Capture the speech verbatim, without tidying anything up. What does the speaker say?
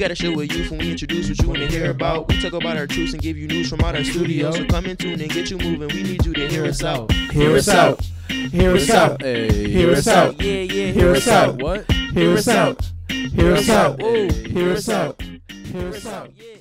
gotta share with you when we introduce what you wanna hear about. We talk about our truths and give you news from out our studio. So come in tune and get you moving. We need you to hear us out. Hear us out. Hear us out. Hear us out. Yeah, yeah. Hear us out. What? Hear us out. Hear us out. Hear us out. Hear us out. Yeah.